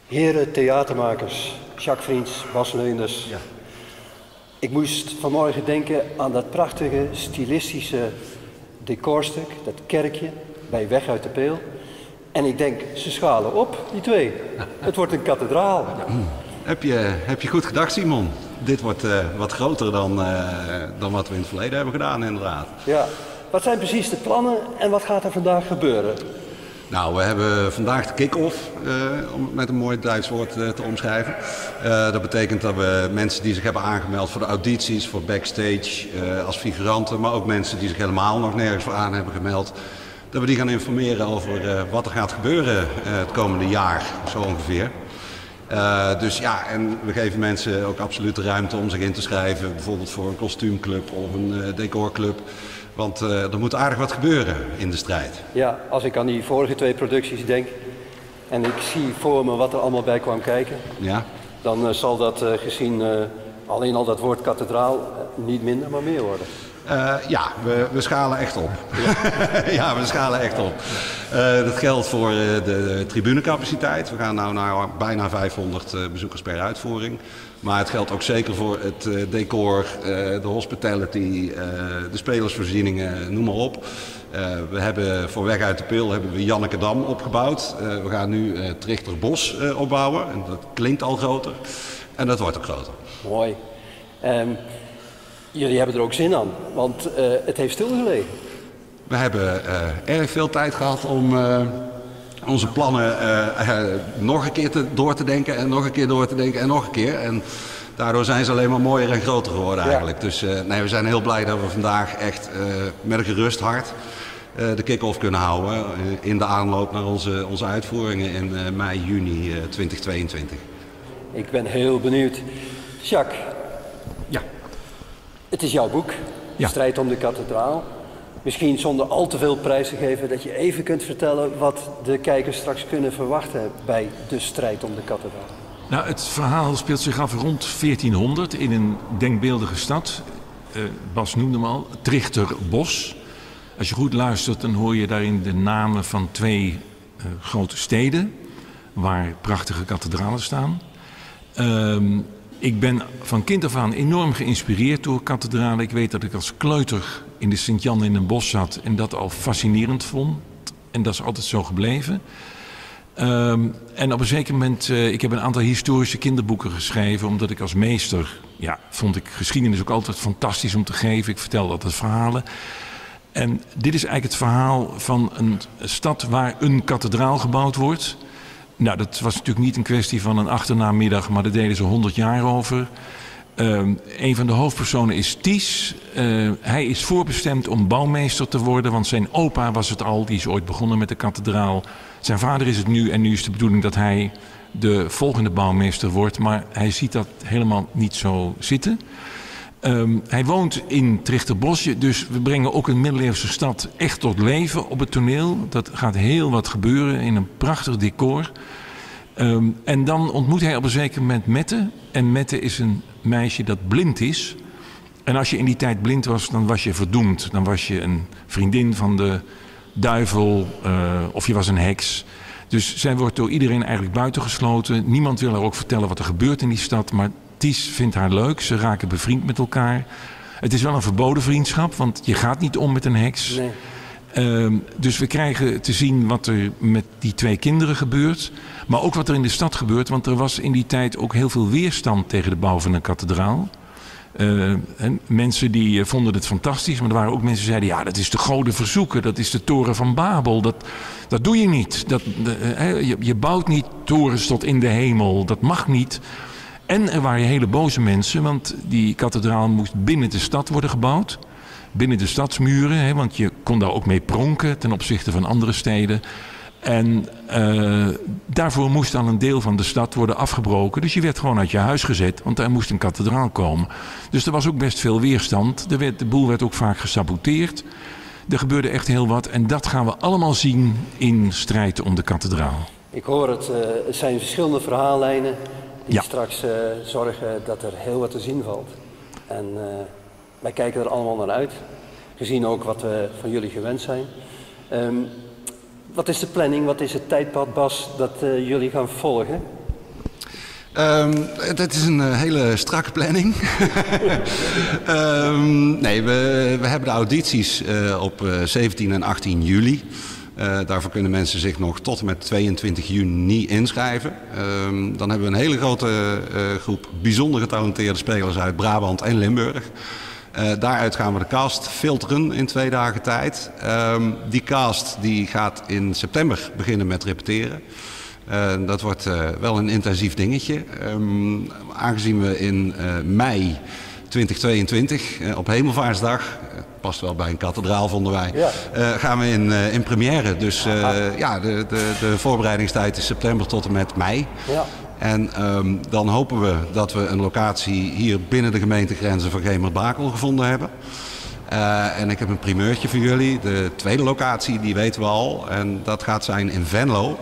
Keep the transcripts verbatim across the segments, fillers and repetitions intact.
Heren theatermakers, Jacques Vriends, Bas Leunders. Ja. Ik moest vanmorgen denken aan dat prachtige stilistische decorstuk, dat kerkje bij Weg uit de Peel. En ik denk, ze schalen op, die twee. Het wordt een kathedraal. Ja. Heb je, heb je goed gedacht, Simon? Dit wordt uh, wat groter dan, uh, dan wat we in het verleden hebben gedaan, inderdaad. Ja. Wat zijn precies de plannen en wat gaat er vandaag gebeuren? Nou, we hebben vandaag de kick-off, uh, om het met een mooi Duits woord uh, te omschrijven. Uh, dat betekent dat we mensen die zich hebben aangemeld voor de audities, voor backstage, uh, als figuranten, maar ook mensen die zich helemaal nog nergens voor aan hebben gemeld, dat we die gaan informeren over uh, wat er gaat gebeuren uh, het komende jaar, zo ongeveer. Uh, dus ja, en we geven mensen ook absoluut de ruimte om zich in te schrijven, bijvoorbeeld voor een kostuumclub of een uh, decorclub. Want uh, er moet aardig wat gebeuren in de strijd. Ja, als ik aan die vorige twee producties denk en ik zie voor me wat er allemaal bij kwam kijken, ja. dan uh, zal dat uh, gezien uh, alleen al dat woord kathedraal uh, niet minder, maar meer worden. Uh, ja, we, we schalen echt op. Ja, ja we schalen echt op. Uh, dat geldt voor uh, de, de tribunecapaciteit. We gaan nu naar bijna vijfhonderd uh, bezoekers per uitvoering. Maar het geldt ook zeker voor het uh, decor, uh, de hospitality, uh, de spelersvoorzieningen, noem maar op. Uh, we hebben voor Weg uit de Peel hebben we Jannekedam opgebouwd. Uh, we gaan nu uh, Trichterbos uh, opbouwen. En dat klinkt al groter. En dat wordt ook groter. Mooi. Um... Jullie hebben er ook zin aan, want uh, het heeft stilgelegen. We hebben uh, erg veel tijd gehad om uh, onze plannen uh, uh, nog een keer te, door te denken en nog een keer door te denken en nog een keer. En daardoor zijn ze alleen maar mooier en groter geworden eigenlijk. Ja. Dus uh, nee, we zijn heel blij dat we vandaag echt uh, met een gerust hart uh, de kick-off kunnen houden uh, in de aanloop naar onze, onze uitvoeringen in uh, mei, juni uh, twintig tweeëntwintig. Ik ben heel benieuwd. Jacques. Ja. Het is jouw boek, ja. Strijd om de kathedraal. Misschien zonder al te veel prijs te geven dat je even kunt vertellen wat de kijkers straks kunnen verwachten bij de strijd om de kathedraal. Nou, het verhaal speelt zich af rond veertienhonderd in een denkbeeldige stad. Uh, Bas noemde hem al, Trichterbos. Als je goed luistert, dan hoor je daarin de namen van twee uh, grote steden waar prachtige kathedralen staan. Uh, Ik ben van kind af aan enorm geïnspireerd door kathedralen. Ik weet dat ik als kleuter in de Sint-Jan in een bos zat en dat al fascinerend vond. En dat is altijd zo gebleven. Um, en op een zeker moment, uh, ik heb een aantal historische kinderboeken geschreven, omdat ik als meester, ja, vond ik geschiedenis ook altijd fantastisch om te geven. Ik vertelde altijd verhalen. En dit is eigenlijk het verhaal van een stad waar een kathedraal gebouwd wordt. Nou, dat was natuurlijk niet een kwestie van een achternamiddag, maar daar deden ze honderd jaar over. Uh, een van de hoofdpersonen is Ties. Uh, hij is voorbestemd om bouwmeester te worden, want zijn opa was het al. Die is ooit begonnen met de kathedraal. Zijn vader is het nu en nu is de bedoeling dat hij de volgende bouwmeester wordt. Maar hij ziet dat helemaal niet zo zitten. Um, hij woont in Trichterbosje, dus we brengen ook een middeleeuwse stad echt tot leven op het toneel. Dat gaat heel wat gebeuren in een prachtig decor. Um, en dan ontmoet hij op een zeker moment Mette. En Mette is een meisje dat blind is. En als je in die tijd blind was, dan was je verdoemd. Dan was je een vriendin van de duivel uh, of je was een heks. Dus zij wordt door iedereen eigenlijk buitengesloten. Niemand wil haar ook vertellen wat er gebeurt in die stad, maar Ties vindt haar leuk, ze raken bevriend met elkaar. Het is wel een verboden vriendschap, want je gaat niet om met een heks. Nee. Uh, dus we krijgen te zien wat er met die twee kinderen gebeurt. Maar ook wat er in de stad gebeurt, want er was in die tijd ook heel veel weerstand tegen de bouw van een kathedraal. Uh, en mensen die vonden het fantastisch, maar er waren ook mensen die zeiden, ja, dat is de goden verzoeken, dat is de toren van Babel, dat, dat doe je niet. Dat, de, uh, je, je bouwt niet torens tot in de hemel, dat mag niet. En er waren hele boze mensen, want die kathedraal moest binnen de stad worden gebouwd. Binnen de stadsmuren, hè, want je kon daar ook mee pronken ten opzichte van andere steden. En uh, daarvoor moest dan een deel van de stad worden afgebroken. Dus je werd gewoon uit je huis gezet, want daar moest een kathedraal komen. Dus er was ook best veel weerstand. Er werd, de boel werd ook vaak gesaboteerd. Er gebeurde echt heel wat en dat gaan we allemaal zien in Strijd om de kathedraal. Ik hoor het, uh, het zijn verschillende verhaallijnen die ja. straks uh, zorgen dat er heel wat te zien valt. En uh, wij kijken er allemaal naar uit, gezien ook wat we van jullie gewend zijn. Um, wat is de planning, wat is het tijdpad, Bas, dat uh, jullie gaan volgen? Um, dat is een uh, hele strakke planning. um, nee, we, we hebben de audities uh, op uh, zeventien en achttien juli. Uh, daarvoor kunnen mensen zich nog tot en met tweeëntwintig juni inschrijven. Um, dan hebben we een hele grote uh, groep bijzonder getalenteerde spelers uit Brabant en Limburg. Uh, daaruit gaan we de cast filteren in twee dagen tijd. Um, die cast die gaat in september beginnen met repeteren. Uh, dat wordt uh, wel een intensief dingetje. Um, aangezien we in uh, mei twintig tweeëntwintig uh, op Hemelvaartsdag, uh, past wel bij een kathedraal vonden wij, ja. uh, gaan we in, uh, in première. Dus uh, ja, de, de, de voorbereidingstijd is september tot en met mei. Ja. En um, dan hopen we dat we een locatie hier binnen de gemeentegrenzen van Gemert-Bakel gevonden hebben. Uh, en ik heb een primeurtje voor jullie. De tweede locatie, die weten we al. En dat gaat zijn in Venlo.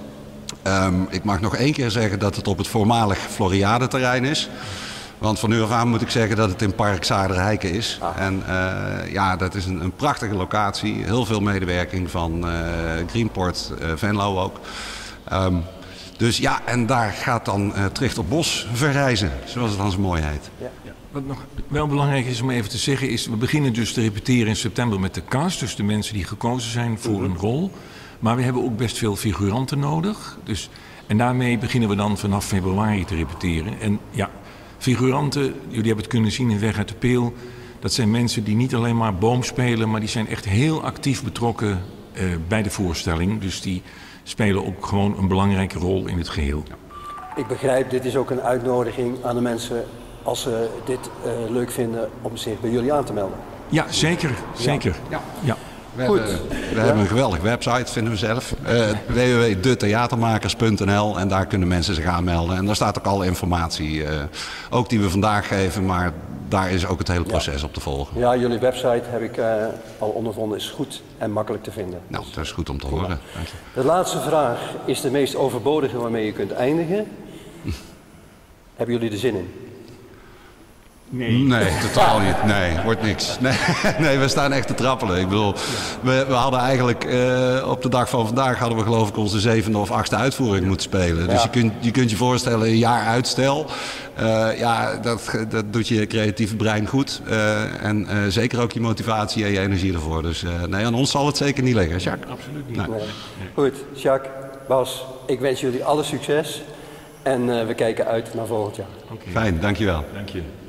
Um, ik mag nog één keer zeggen dat het op het voormalig Floriade-terrein is. Want van nu af aan moet ik zeggen dat het in Park Zaarderheiken is. Ah. En uh, ja, dat is een, een prachtige locatie. Heel veel medewerking van uh, Greenport, uh, Venlo ook. Um, dus ja, en daar gaat dan uh, Trichter Bos verrijzen, zoals het dan zo mooi heet. Ja. Ja. Wat nog wel belangrijk is om even te zeggen is, we beginnen dus te repeteren in september met de cast. Dus de mensen die gekozen zijn voor mm-hmm. een rol. Maar we hebben ook best veel figuranten nodig. Dus, en daarmee beginnen we dan vanaf februari te repeteren. En ja, figuranten, jullie hebben het kunnen zien in Weg uit de Peel. Dat zijn mensen die niet alleen maar boom spelen, maar die zijn echt heel actief betrokken uh, bij de voorstelling. Dus die spelen ook gewoon een belangrijke rol in het geheel. Ik begrijp, dit is ook een uitnodiging aan de mensen, als ze dit uh, leuk vinden, om zich bij jullie aan te melden. Ja, zeker. zeker. Ja. Ja. We, Goed. Hebben, we ja. hebben een geweldige website, vinden we zelf. Uh, w w w punt de theatermakers punt n l en daar kunnen mensen zich aanmelden. En daar staat ook alle informatie, uh, ook die we vandaag geven, maar daar is ook het hele proces ja. op te volgen. Ja, jullie website heb ik uh, al ondervonden, is goed en makkelijk te vinden. Nou, dat is goed om te horen. Dank je. De laatste vraag is de meest overbodige waarmee je kunt eindigen. Hebben jullie er zin in? Nee. Nee, totaal niet. Nee, wordt niks. Nee, nee, we staan echt te trappelen. Ik bedoel, we, we hadden eigenlijk uh, op de dag van vandaag hadden we geloof ik onze zevende of achtste uitvoering moeten spelen. Dus ja. je, kunt, je kunt je voorstellen, een jaar uitstel. Uh, ja, dat, dat doet je creatieve brein goed. Uh, en uh, zeker ook je motivatie en je energie ervoor. Dus uh, nee, aan ons zal het zeker niet liggen. Jacques? Absoluut niet. Nee. Nee. Goed, Jacques, Bas, ik wens jullie alle succes. En uh, we kijken uit naar volgend jaar. Okay. Fijn, dankjewel. Dank je.